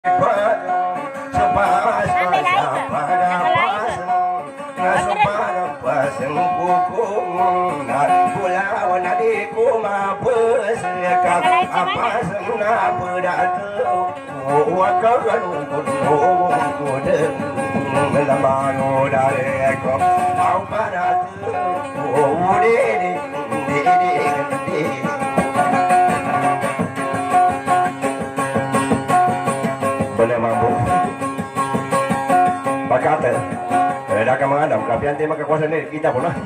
Boleh mampu Pakate Dah akan mengadam Kapian tema kekuasaan ini kita pun lah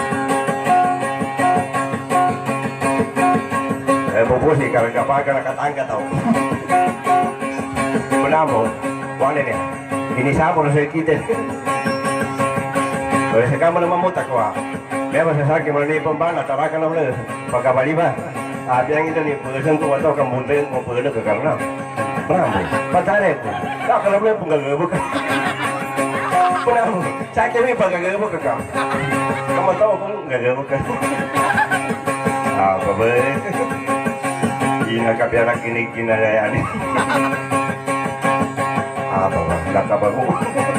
Bubusi kalau kapal kena kata tau Benamu Wang ini Ini siapa nasi kita Boleh sekarang mana mamutak wah Dia masa sakit melalui pembana Tarakan lah Pakai baliba Tapi yang itu ni Persen tu atau kamu buntin Mau perlu ke karena Benamu Patare tu Tak kalau boleh pun gak bukan Benamu Sakit ni pakai gak bukan kamu tahu pun gak bukan Apa boleh Ina kapi anak ini kina daya ni. Apa lah, nak apa aku?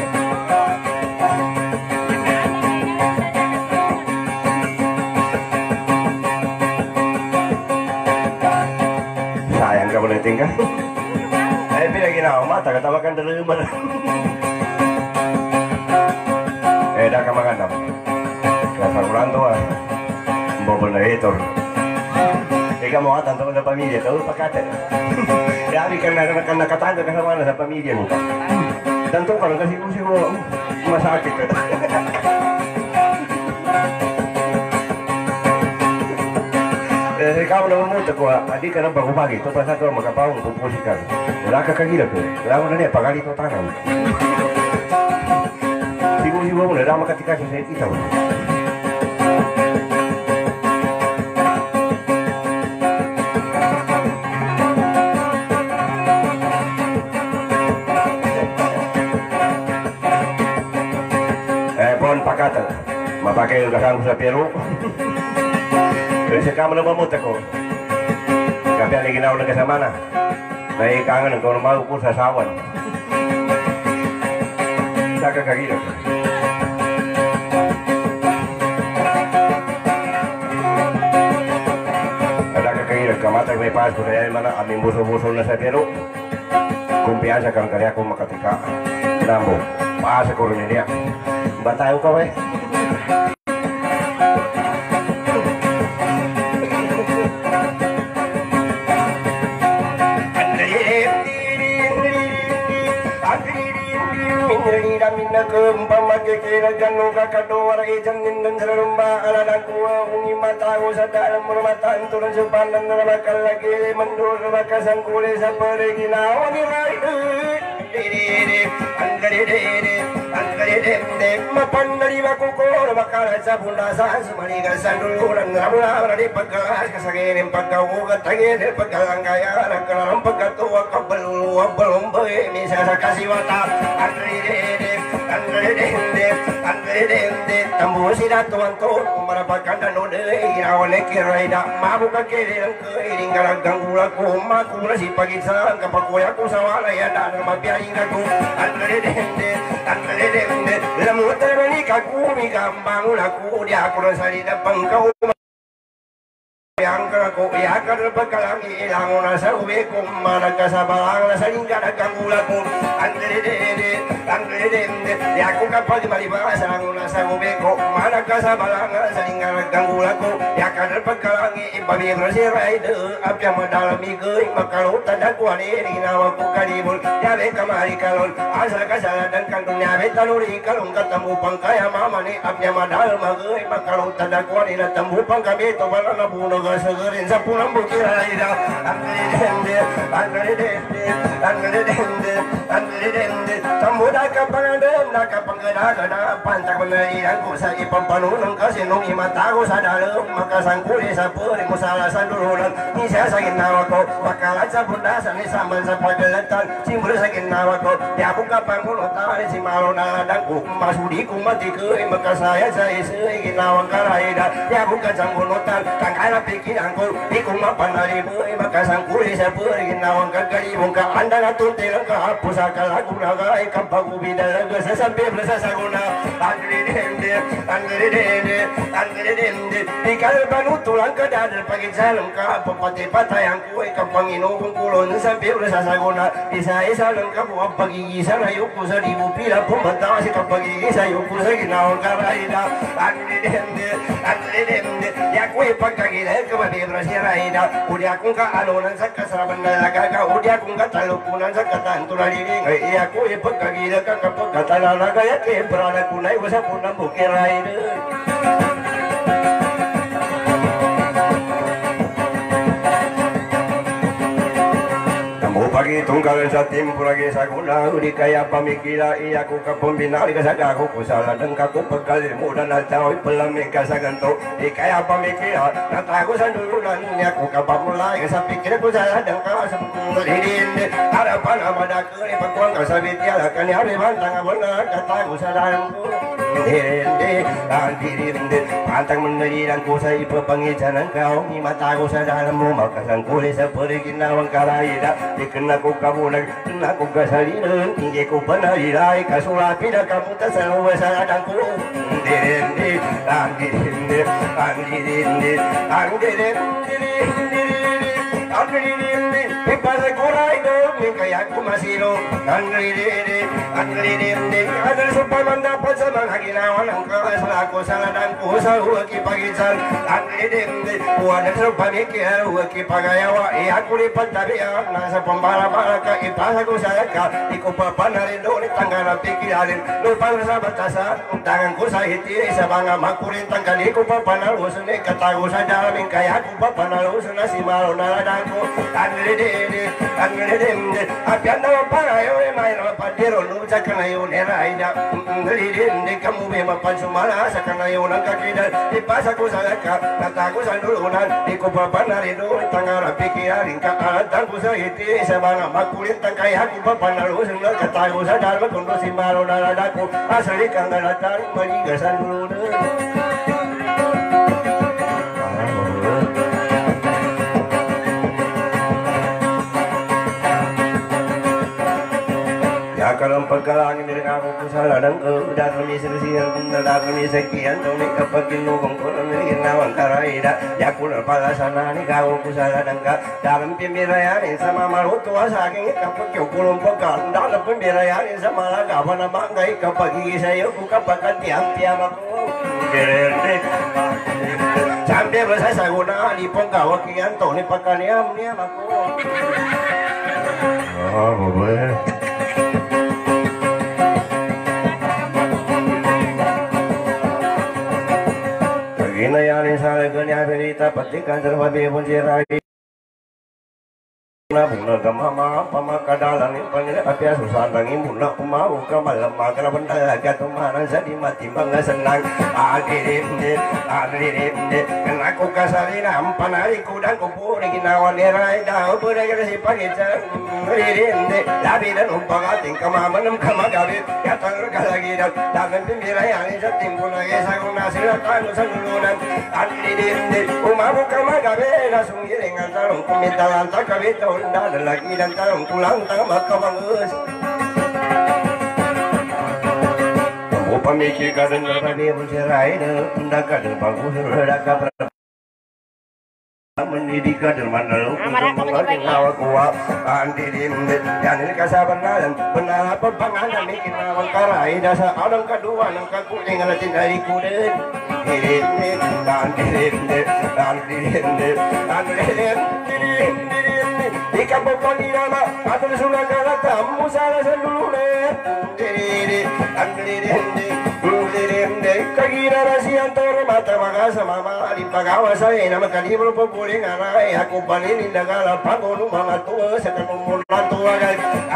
Sayang kau boleh tinggal. Tapi lagi nak mata kata makan derma. Dah kamu makan dah. Kasar orang tua. Bawa benda itu. Ikaw mo atan sa pamilya, tahu pakate. Dari karena katanya ka sama sa pamilya mo. Tanto ka lang kasi siguro masakit ka. Ikaw naman mo ko, adi ka nang bagubagi, to pa sa to magkapawang pupusi ka. Wala ka kagila ko. Wala mo na niya pagali to tanam. Siguro mo na makatika sa itaw. Pakata, mapakai udah sa Peru. Kasi kamu naman mo ko. Kapi ang ginawa na kasama na. Naikangan ng kung bago po sa sawan. Saka kagila. Ada kagila, kamata may paso na yan mana aming buso-buso na sa Peru. Kumpiyansa kang kaya ko makatika. Nambo, paasa ko rin niya. Batayo ka ba eh? Pamagkikira ganun kakadawar ijan nindan sa rumba alalang kuwa ungi matago sa dalam rumatan turun sa pandan na makalagi mandur na makasangkuli sa pariginawa ni Raidu mapandari makukor makalat sa bundasan sumaligal sa luluran ramula di pagkakas kasaginin pagkaugat tagin pagkalangkaya nagkarang pagkatuwa kabaluluwa balumbay misa sa kasiwata tambuh sida tuan tu merapakan danau deh irawan ekiraida mabuka kiri yang keiring garagang gula koma kula si pagi sang kapakoya ku sawala ya dan mabiaring aku angkere lamu terani kaku mi gambang laku dia aku rasani dapang kau yang aku ya kan bekalang ilang nasa ubi ku mana kasabalang nasa garagang gula ku angkere ya aku kapal di malibasa nasa ubi ku mana kasabalang nasa garagang gula ku ya kan bekalang ibabi rasi raide apa yang madalami geuy makalau tanda ku ani dinawa ku kadibul ya be kamari kalon asal kasala dan kandung ya be taluri kalung ketemu pangkaya mama ni apa yang madal mageuy makalau tanda ku ani temu pangkabe to balana buno segerin sa pulang bukir aida angkere dende tambuda kapangandem pada kapangkada pantak menerian ku sa ipampanunang kasi nung imatago sa dalom makasangkuli sa puri mo sa alasan dululan ni siya sa ginawa ko makalat sa bundasan ni saman sa paglalatan simbolo sa ginawa ko yabong kapangunutan si malo na ladang ko masudi ko matikoy makasaya sa isay ginawang karayda yabong kasangunutan tangkala pikiran ko di ko mapanaliboy makasangkuli sa puri ginawang kagalibong kaanda na tuntilang kahapos sa kalaguna ka ay kampagubida sasampai bersasaguna anggrede di kalban utulang ke dadar pagi salam ka pepati patayang kue kampang inubung kulon sampai bersasaguna bisa isalang ka buang pagi sana yuku seribu pila pembantang si kapagi sayuku saginawan karaida anggrede ya kue pagkagila kebabi bersiraida udah aku ka alunan sakasraban nalagaga udah aku ka talukunan sakatantulan ini iya kue pagkagila ka kapag tanah gaya ke berada kunai wasa punam bukirai deh. Pagi tunggal sa timpo lagi sa guna di kaya pamikila iya ku ka pembina di kasaga ku kusala dan kaku pagkalir muda na tao pelaming kasaganto di kaya pamikila na tago sa dulunan niya ku ka pamulay sa pikir ku sa dan ka sa pulidin harapan amada kuri pagkuang ka sa bitya kani hari bantang abona ka tago sa dalam ku pantang meneriran ku sa ipapangicanan kau ni matago sa dalam mo makasangkuli sa pariginawang karayda kena ku kabulan kena ku kasalinan tinggi ku penarirai kasulapi dan kamu terseluwe saladangku Ipasa kurai dong, kaya aku masih lo. Anglidin, ada supaya mendapat semangat ginawan engkau selaku saladangku sahuaki pagisan. Anglidin, ada supaya mikir huaki pagayawa. Aku lipat dari nasa pembala-bala ka ipasa ku saya ka. Iku papanarin do ni tanggana pikirin. Lupa sa batasan, tanganku sa hiti sa banga makurin tanggal iku papanalus ni katago sa dalaming kaya aku papanalus na si malo naladangku. Anglidin, apian na parayo may napadiro lusa kanayo neraida. Anglidin, kamu memang pansumala sa kanayo ng kakidal. Ipasa ko sa ka, natago sa dulunan. Iku papanarin do ni tanggana pikirin ka. Tangku sa hiti sa mga makulit ang kaya ko papanalusin na katago sa dalma kundo si malo naladako. Asali kang nalatang maligasan dulunan. Kalau pagkalangin nila ako kung sa ladang ko darami sirsiyan kung nadarami sa kiyan to ni kapag ginugong ko na ginawang karayda yaku na pala sana ni kawo ko sa ladang ka dalam pembirayanin sa mamaluto sa aking kapag yung kulong pagkaan dalam pembirayanin sa malagawa na bangay kapag igisayo ko kapag kantiam-tiam ako sampai bersay sa guna di pagkawag kiyan to ni pagkaniam-niam ako boleh. Inayanin sa ganya berita petikan terbabi punjirai na bunga gamama pamakadalan pangira apya susah nangin bunga umau kamalam magana benda tumanan sa di mati bangga senang adirim kena ku kasalina ampanari kudang kupuri ginawan nerai dah berai kasi pagitan adirim labi dan umpagating kamamanam kamagabi yatang lagi dan tangan pimpirai ani sa timbul lagi sa guna silatan sa lulunan adirim umau kamagabi na sungiring antarong kumintalan takabito dan lagi dan tarung tulang tambah kawangus. Kamu pamikir kadang kadang bercerai dan kadang bagus berdagang. Mendidik derman lalu mengalir awak kuat andirin dan ini kasaban nalan benar apa panganan bikin awak karai dasar orang kedua nang kaku tinggal dari kudet di kampung Pandirama atur sudah kalata musara sendulure andirin Kagira rasian toro mata magasa mama di pagawa saya nama kalibro populing arai aku palin indagala pagonu mga tua sa kanumulan tua gal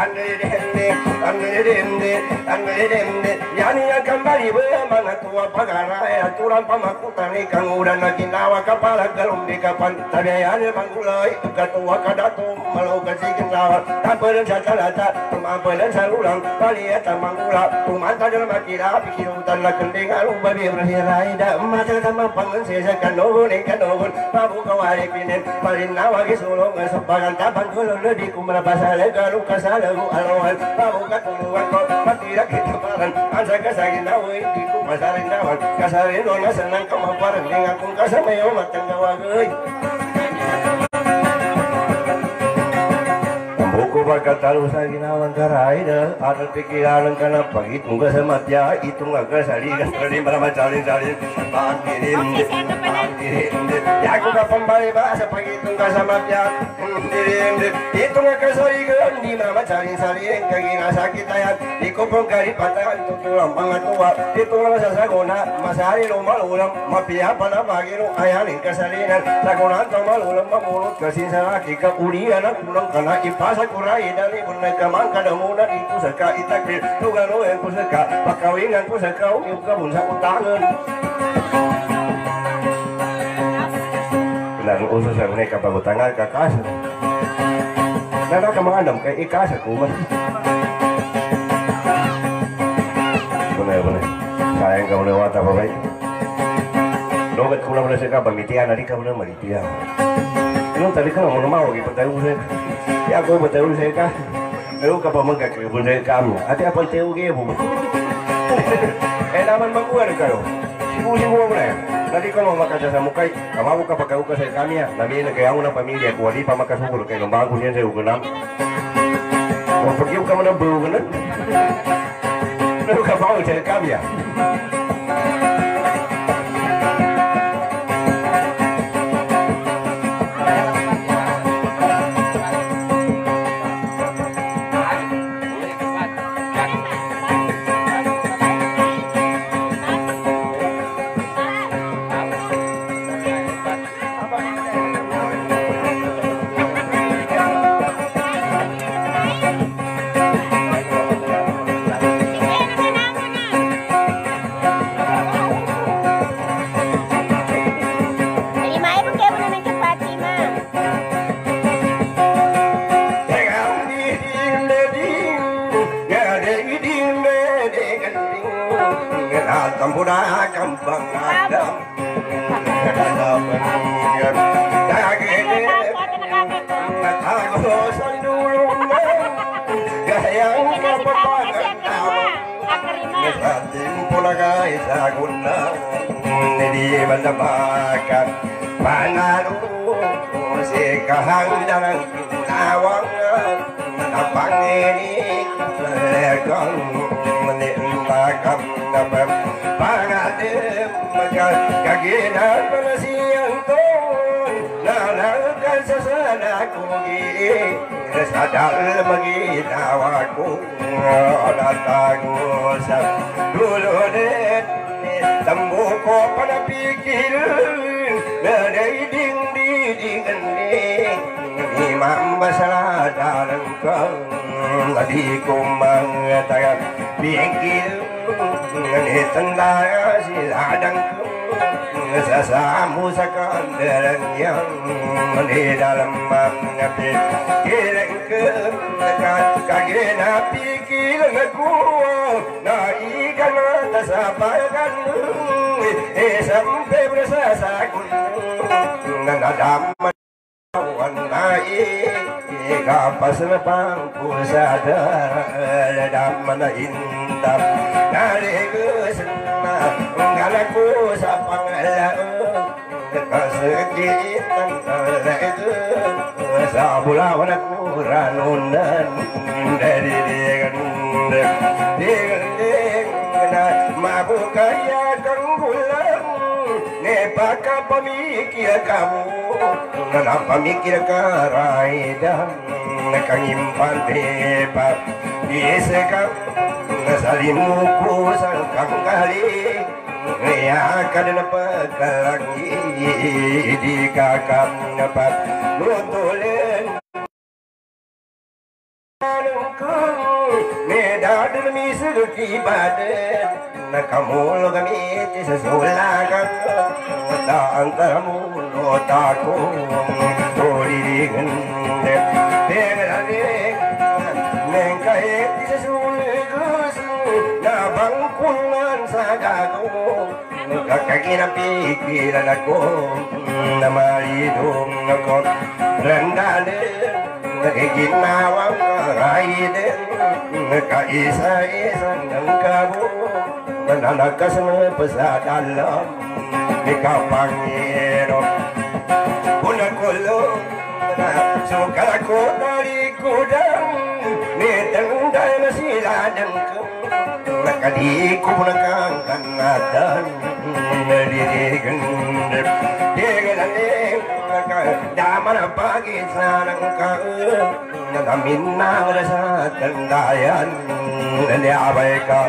angerende yani akan bali mga tua pagarai aturan pamakutan ikang udan na ginawa kapala galong di kapan tabiayan manggulay katua kadato malau kasigin lawan tapalan sa talata tumapalan sa ulang paliyata manggula tumanta dalam makira pikirutan na kending alung babi berhirai da mata tamang pangan sesa kanogon kanogon babu kawari pinen palin nawagi sulong sebagan tabang kulon di kumara pasale galu kasale gu alwan babu katuluan ko patira kita paran ansa kasagin nawi di kumasarin nawan kasarin dona senang kemaparan dengan kung kasamayo matang gawagay Pagkatalo sa ginawang karay na atal pikiran ka na pag-itong ka sa matya itong agkasaligan ka rin para matsalin-salin pag-dirindi yaku ka pambali ba sa pag-itong ka sa matya dirindi itong agkasaligan di na matsalin-salin kaginasakit ayan di ko pong karipatan tutulang mga tuwa itong lang sa saguna masalin o malulang mapiya pa na magino ayanin kasalinan sagunan to malulang mamulot kasin sa laki kapulian at tulang ka na ipasa kuray dali pun nagkamang kadamunan itu saka itakdir tugano yang pusaka pakawingan pusaka yung kabun sa utangan lalu usus ang neka pagutangan kakasa nana ka mga andam kay ikasa kuman bener sayang ka muna wata babay dogat ko na muna sa ka pamitian nari ka muna malitian nung tadi ka na muna mawag ipatayo sa ya aku betul saya kah lalu kapal mengkaki pun saya kamu hati apa tahu ke bu naman mangkuan kalau sibu mana nanti kalau makan jasa mukai kamu buka pakai uka saya kami ya nabi nak kaya una pamilya kuali pamakas sungguh kayak lembagu niya saya ukenam mau pergi uka mana bau kan lalu kapal saya kami ya Kampuda kampang adam kaginan panasiyang ton nalangkan sa sana kugi sadal maginawa ko natago sa dulunin tambo ko panapikil nadaiding-didingan ni mambasadalan kang adi ko mga taga pikil nitandaya siladang sasamu sa kandaran yang di dalam mga pikiran kagina pikiran ako na ikan na sabagan sampai bersasakun nadamman kapas na pangku sadar daman na intam naligus na ngalaku sa pangalaan kasakitan nalaku sa bulawan ako ranunan dari digan na mabukaya kang bulan nepaka pamikir kamu napamikir ka raidan nakangimpan tepat isekang nasalimu ko sa kanggali ya kadang pekalangi di kakam dapat nutulin medadul misuki badan nakamulo kami tisulakan ta antaramu notaku toliringan dengarane nengkai tisulugus na bangkulan sagaku kakakina pikiran aku namalidong ako randalen nagiginawang karaiden kaisa-isa ng kabo nananakas na pasadalam ikaw Panginoon punakulong na sukal ako talikudan nitanda na sila ng nakadiko mo na kang kanatan nadirigan digalang dama na pag-isa ng kaun nadamin ng rasa tandayan naliabay ka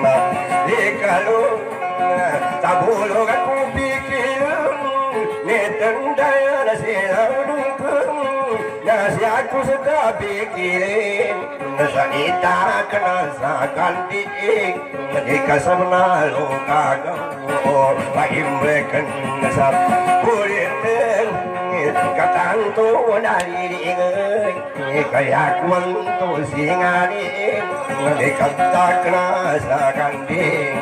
ikalong tabulog at kupikilong nitandayan na silang dungkong nasiya ko sa kapikilin nasalita ka na sa kandiig nanikasam na lokagaw paimrekan na sa pulinin katanto nariringay kaya kwanto singanin nalikagtak na sa kanding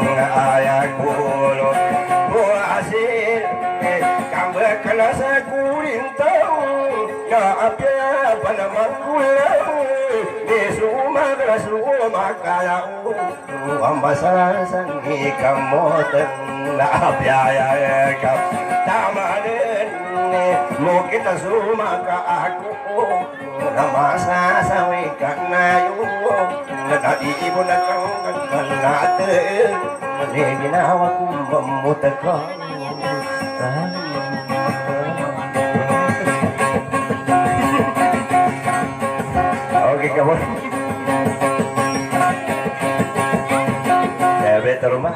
ayakulo buasin kambak na sa kulintaw kaapya pa naman kulaw di sumagra sumakalaw ang basasan ikamotan na apyaya ka tamanin mo kita sumaka ako na masasawi ka na yun nagaibo na kang gagawin natin ginawa kong mamutag ka okay ka mo beto rumah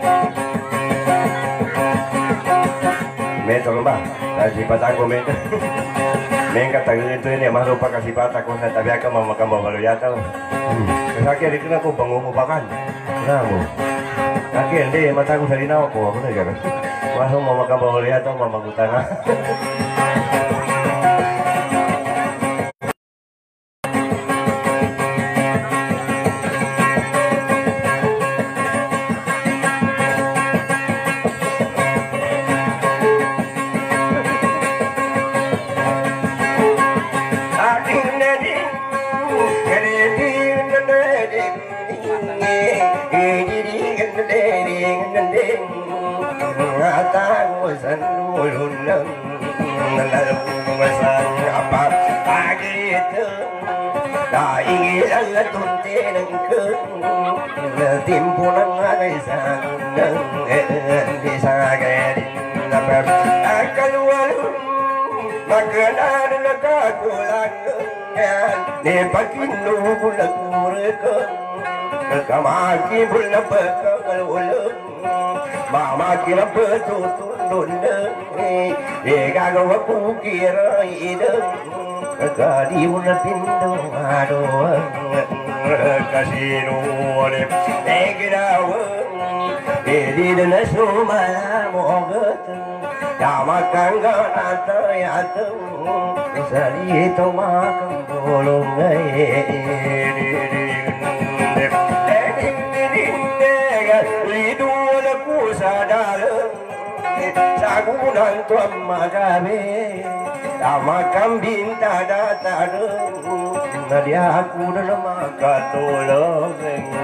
beto rumah sifat aku mereka mereka tanggung itu ini emang rupa kasih sifat aku saya tapi aku mau makan bawa ya tau kesakit itu aku bangun upakan namu kakek deh mata aku sari nawa aku nih kan masuk mau makan bawa ya tau mau makan tanah tiempo nang agaisan nang di sagari akaluan maganan nakakulang ne pakinu bulagurkan kamaki bulapakal ulang mamaki na petutundun e gagawa kukira idang kali una pindo adoang kasino oleh egrawang edid na sumala mogat damakan ganata yatung salito makang bolong lidun aku sadalang sagunan tuam magabe damakan binta datareng nadia aku dalam makatulong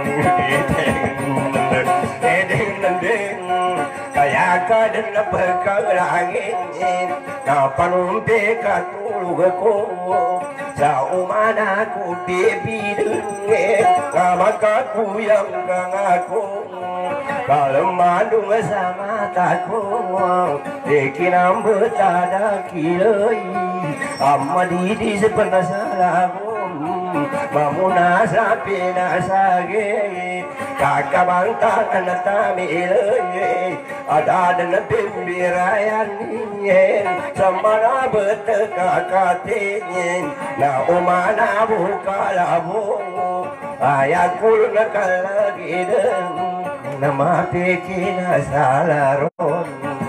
kaya ka din na pagkalangin na panumpi katulog ako sa umana ko bibidungin na magkakuyang kang ako kalamanong sa mata ko di kinambutada kilay amadidi sa panasala ko mamuna sa pinasagin kakabantangan na tamilay ada na pimbirayan niyen sa mga kakatinin na umanabu kalabong ayakul na kalagidan na mapikina sa laron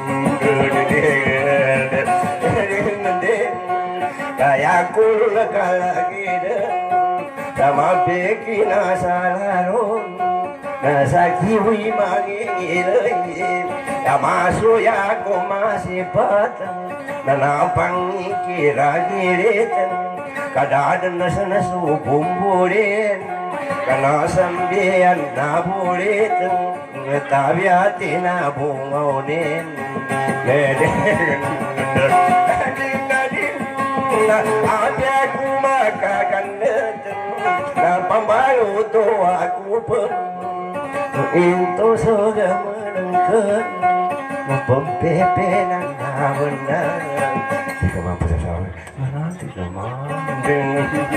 ayakul na kalagidan na mapikina sa laron nasa kiwi mangingilayim Yamaso ya ko masipatan Nanapang ikiragilitan Kadadan na sa nasubumburin Kanasambihan na bulitan Tabiati na bungaunin Abya ko makagandatan Napamaluto ako pa Into soga menengkan Mempempepe nang nabenan Tidak mampu saya Nanti kemandeng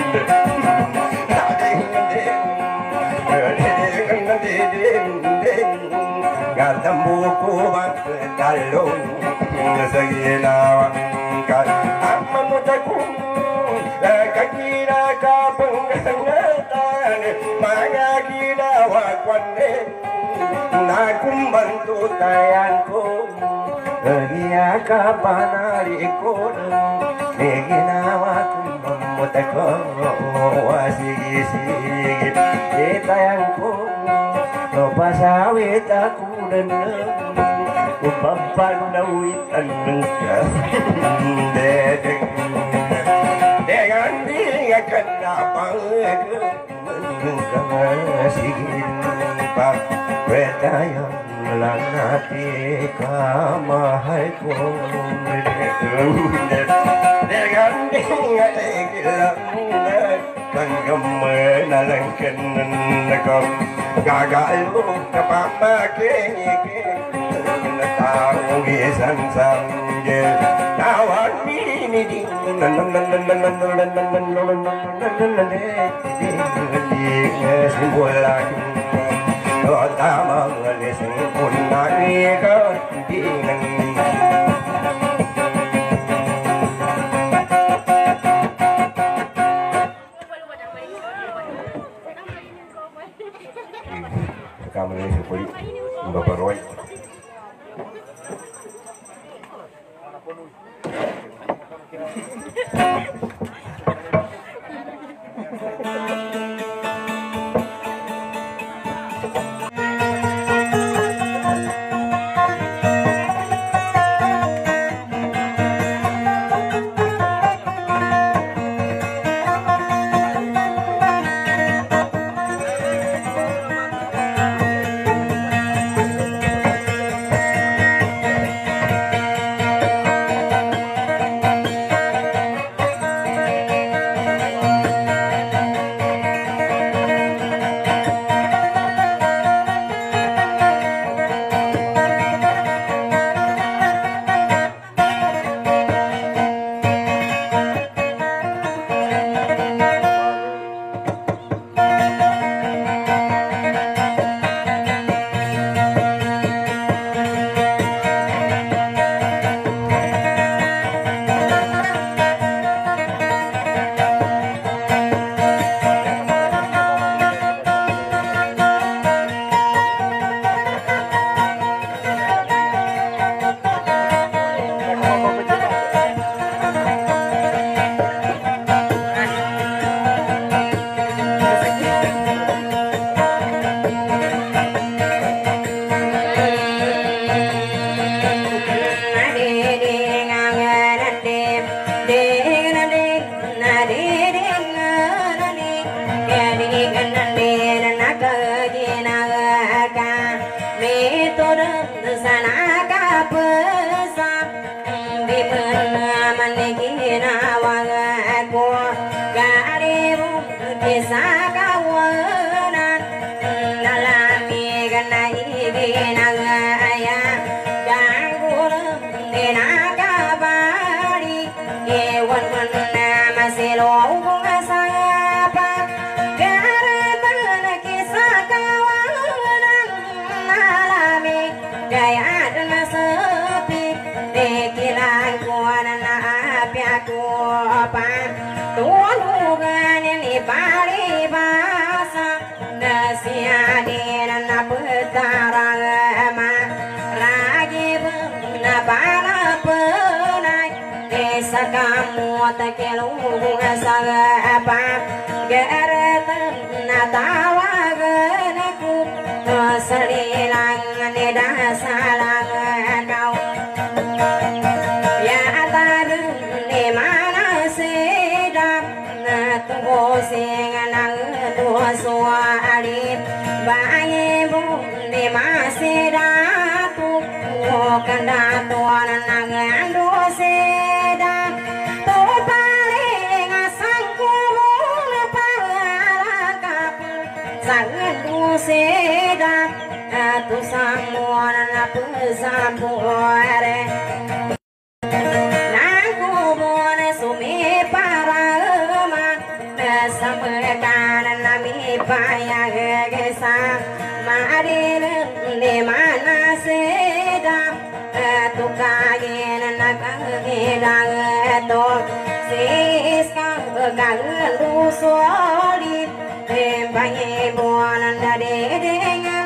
Gatam buku bang talung Segilawang Amamutakum Kakira kapengangatan Mga ginawa kwanin Na kumbantu tayanku Dia kapanari ko ginawa kong mamutako Sige-sige Itayanku Pasawit ako na Upapanawitan ng ka Dengan dia kenapa Sige pa Petayan lang natin kamahal ko Dengan dia ilang Hanggang manalangkan ako Gagalo kapamakinig Natawag isang sanggil Tawag miniding Simbulan O tamang alising punang ikatinan Rekaman ini sekali Bapak Roy Masih petarama ragi bena para penai desa kamu tak kelung sagapa gereten natawa geneku selilang neda salang kau ya tadu di mana sedap tunggu singanang dua suari bayi bu di masih datu kanda tuan nangan dua sedap tu paling asang kubur palakap sangat dua sedap tu semua anak pesampuare nangku boleh sumi para emak sampaikan nami payah gesa madil di mana sedap tu kain nak hidang tu siskang gangan du solid bayi buan dari dengan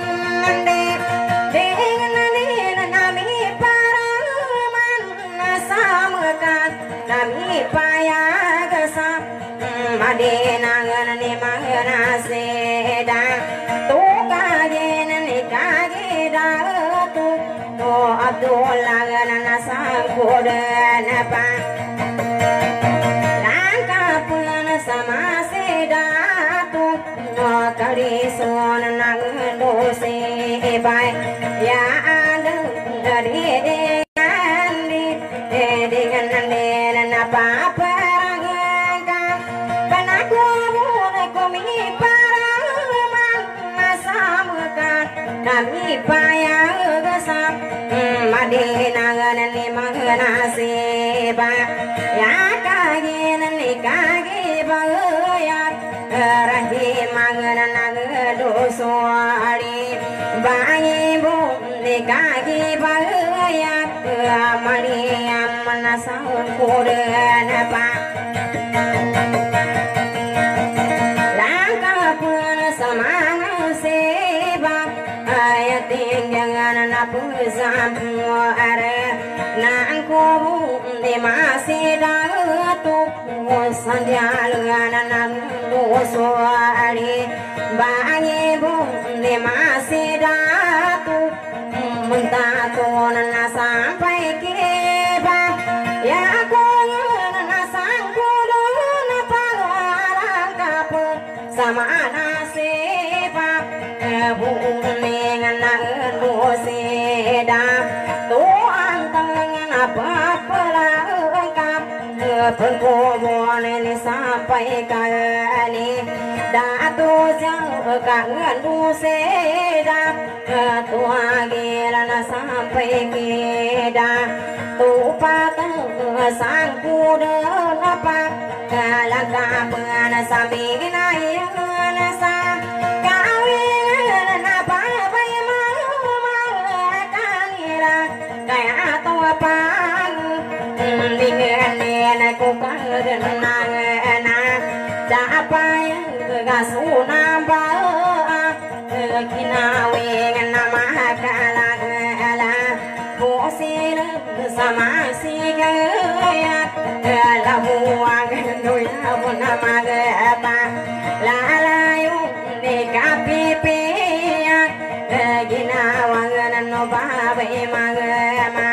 nami para samakan nami payah gesa madinangan ni mangana seda tu kagen ni kageda tu Abdullah gana sangkudan apa langkah pun sama seda tu kali son nang dosi baik ya ada dari dengan apa perangan panaku boleh komi paraman masamukan kami payah gesam madinangan ni mangana seba ya kagen ni kage bagaya rahim mangana dosuari bayi bu ni kage bagaya Mariam manasang kudan apa langkah pun sama sebab ayat tinggangan apa sampuare nangku di masih datuk sandialan nang dosuari bayi bu di masih datuk minta tuan sampai keba ya aku nasang kudun pagarang kapu sama nasibah bumi ngan sedap tuan tangan apa pelangkap pengkubun ini sampai kali datu jauh kangen sedap tua gila sampai keda tupa sang kuda apa kalakapan sambil naik nasa kawin apa bayi mau kanira kayak tua pang dengan aku kadenang enak capai gasunam bawa kinawi nama kalah bosil sama si gaya lamuang doya nama apa lalayu di kapipi ginawang no babe magama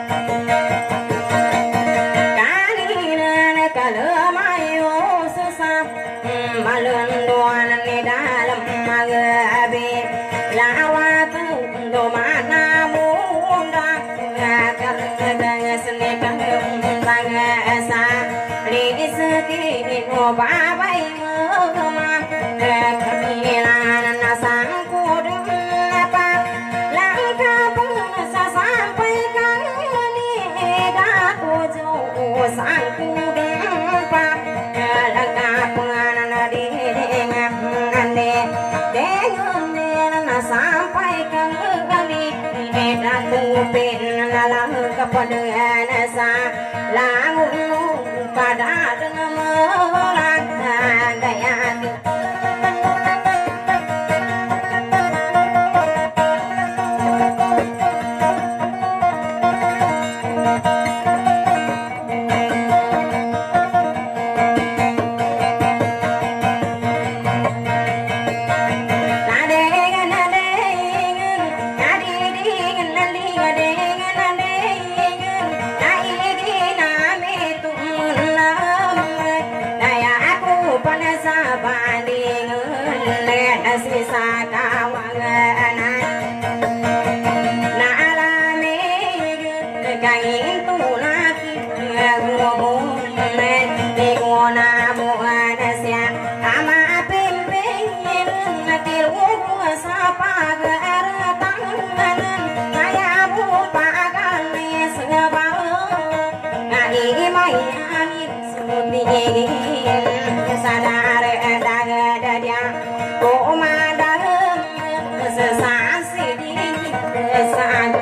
kanina kalamayo susah malunduan ni dalam magabe lawat do mana munda karena seni bangsa rezeki no babai mama kamilan nasang kudung apa langkah bangsa sampai kali datu jauh sang kudung apa langkah penganan di dengan sampai kali datu pin lalang kepada nasa langun pada melang gaya bisa kawangan na alami kain tulaki ngomong di guna bukan siang ama pimpin kilu sapa tangan saya bupakan sebab ngai mayanin sudi sadar daga komandan sesasi di kesan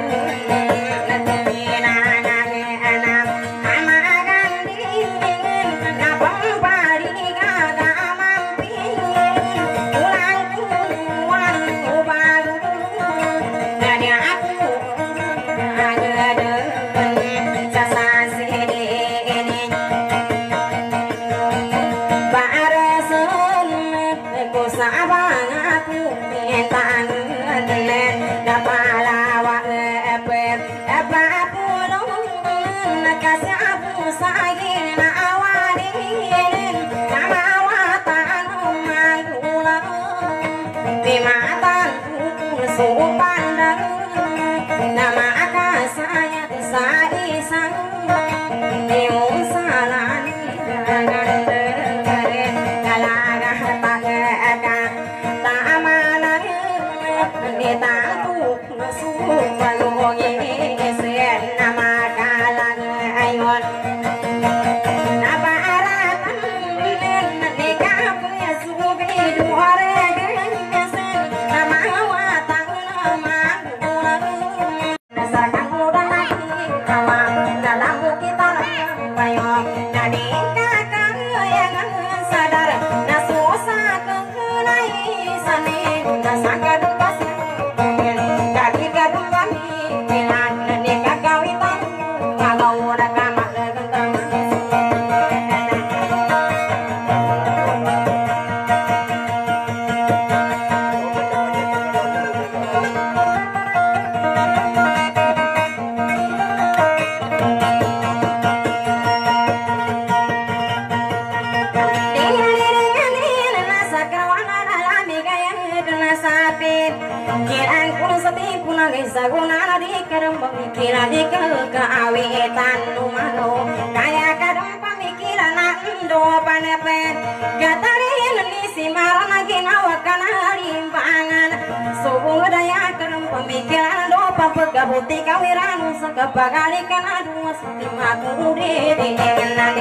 Buti kawiran sekepagalikan aduh setima kude dengan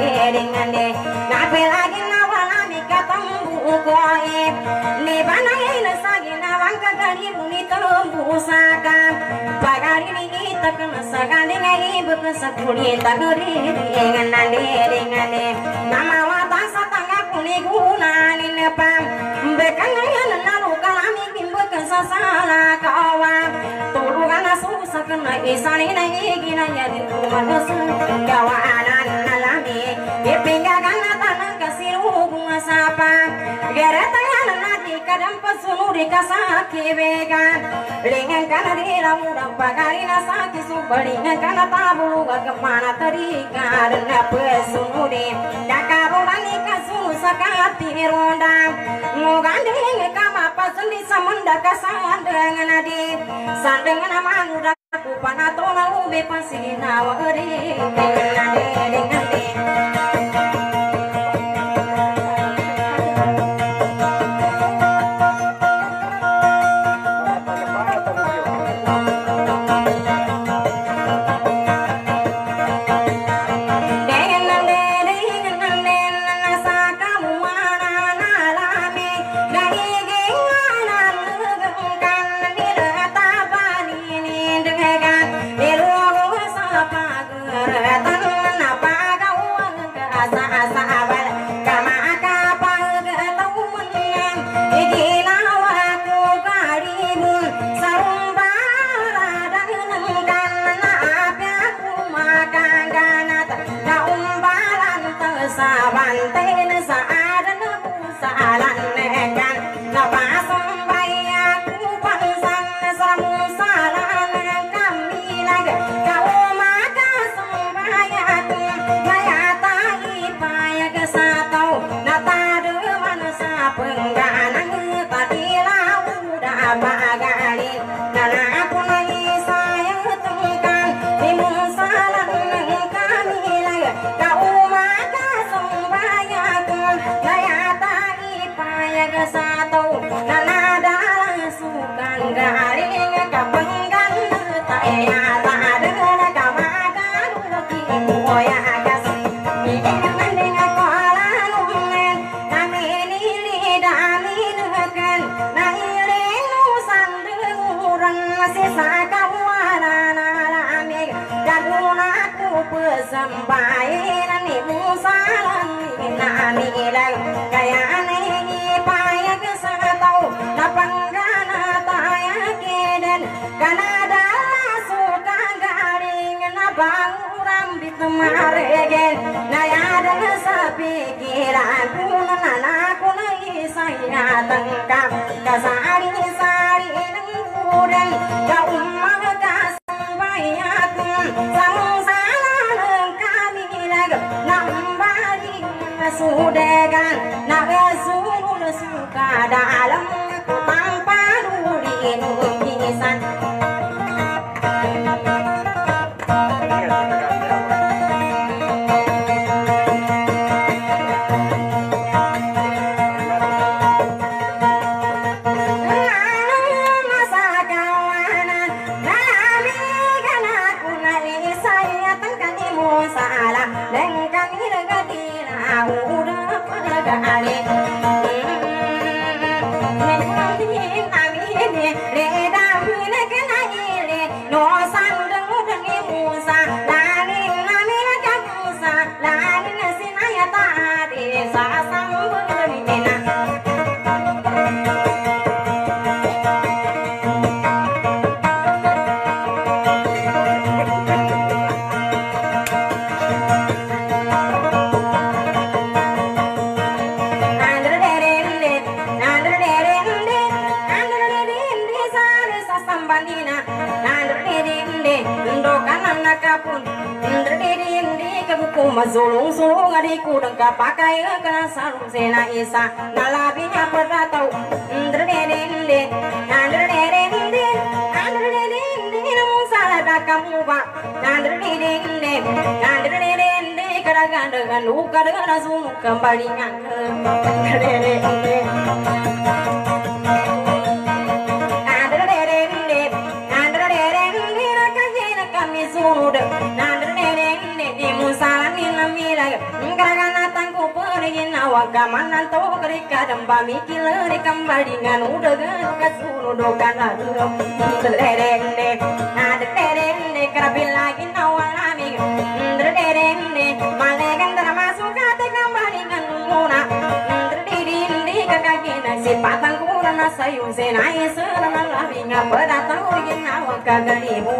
ngape lagi nawalami katembu goib ni banai nasagi nawang kagari muni tembu saka pagari ni takkan sagani ngai bersakuli tagri dengan nama wata satanga kuni guna ni nepam bekan nalu kalami kimbe kesasala kawan tulungan susah kena isani na igina yadin kumanos kawanan alami ipinggagan tanang kasiru bunga sapa geretangan nadi kadam pasunu di kasaki vegan lingan kana di ramudang pagari na saki subalingan kana tabulu kemana tadi karena pesunu di dakaburani kasunu sakati rondang ngogandeng kama pasun di samunda kasan dengan nadi sandengan amanu aku panatona ube pasina wari dengan apa sisa kawanan alami dagunaku pesambayan ni musalan nani ilang kaya ni payah kesatau napanggana taya keden kanada suka garing nabang rambit maregen nayada sepikiran kunanaku nai saya tengkap kasari sari nengkudan kau umah kasambayaku samung salah kami lag nambari sudegan nagesul suka dalam tanpa duri nukisan sulung-sulung adikku dengkap pakai kena sarung sena isa nalabinya beratau ndredende ndredende ndredende namun salah dah kamu pak ndredende ndredende kadang dengan luka dengan sumuk kembali ngangke ndredende ndredende ndredende nakajena kami sudah wagamanan to kerika damba mikil rekam badingan udah kasunu dokan derende ada derende kerabil lagi nawalami derende malegan termasuk kate kambadingan muna derende kakakina si patang kurang sayung senai serana labinga beratau gina wakagalimu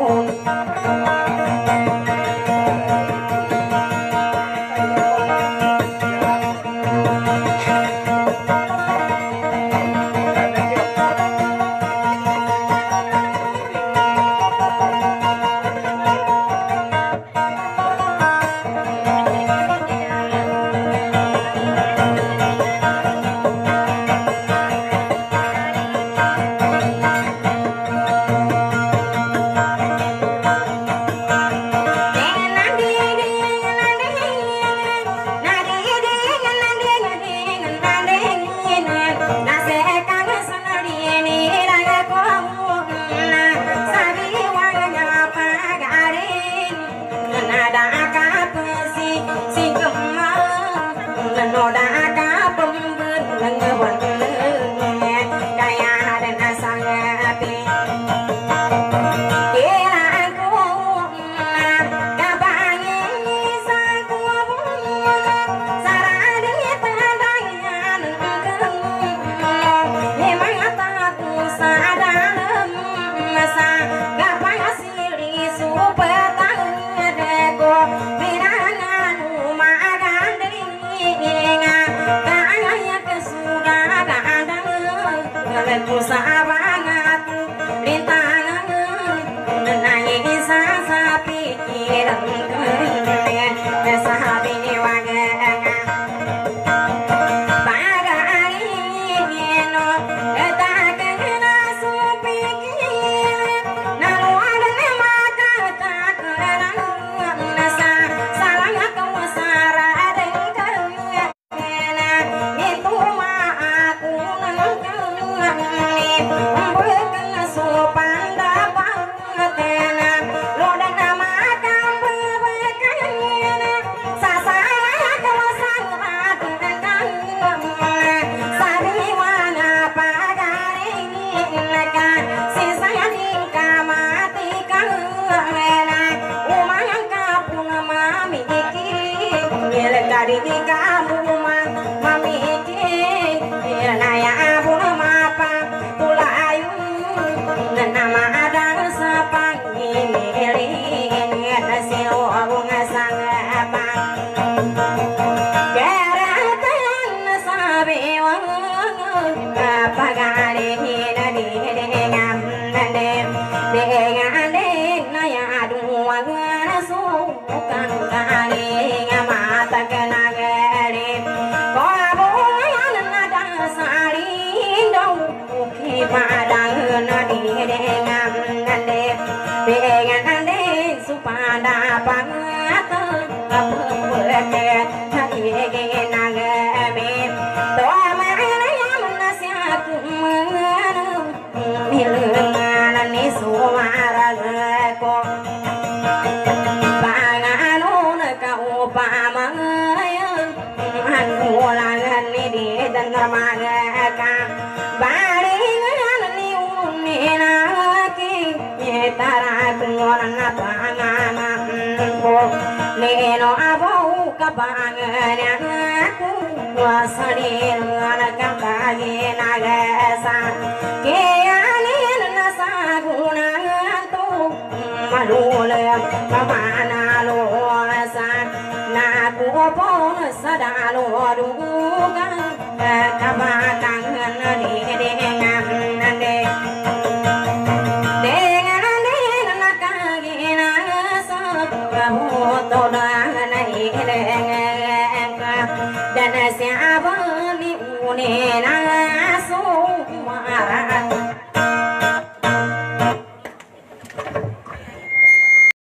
Aku na pangaman ko Nino abo kapangan ko Wasanin na kapagin agasan Kiyanin na sagunan to Malulang pamanalosan Nakupon sa dalodugan Kapatangan didingan Dan siapa ni unena so